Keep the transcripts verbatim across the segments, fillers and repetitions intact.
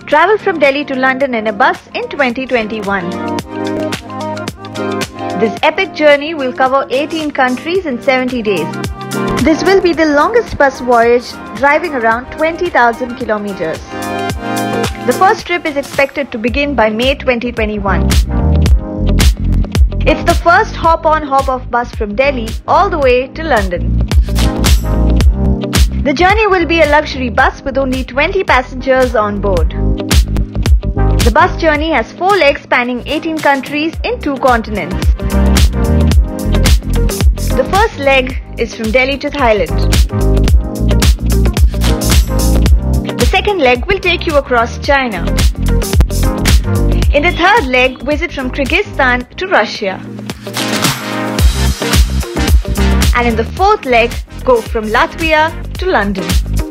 Travel from Delhi to London in a bus in twenty twenty-one. This epic journey will cover eighteen countries in seventy days. This will be the longest bus voyage, driving around twenty thousand kilometers. The first trip is expected to begin by May twenty twenty-one. It's the first hop-on hop-off bus from Delhi all the way to London. The journey will be a luxury bus with only twenty passengers on board. The bus journey has four legs spanning eighteen countries in two continents. The first leg is from Delhi to Thailand. The second leg will take you across China. In the third leg, visit from Kyrgyzstan to Russia. And in the fourth leg, go from Latvia to London.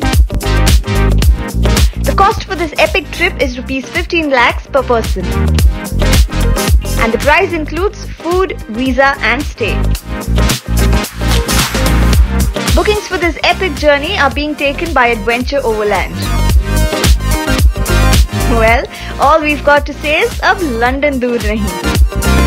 The cost for this epic trip is rupees fifteen lakhs per person. And the price includes food, visa and stay. Bookings for this epic journey are being taken by Adventure Overland. Well, all we've got to say is, ab London dur nahi.